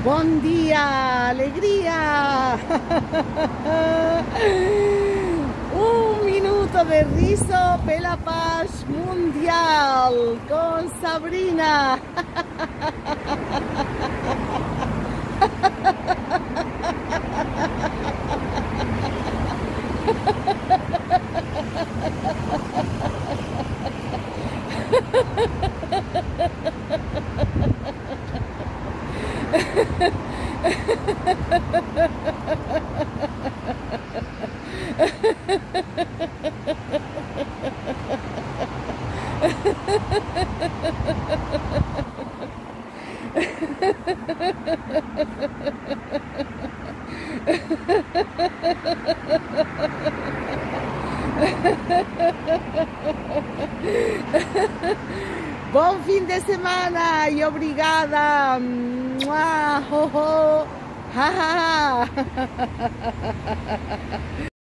Buen día, alegría. Un minuto de riso pela paz mundial con Sabrina. Bom fim de semana e obrigada. Mua, ho, ho. Ha, ha, ha.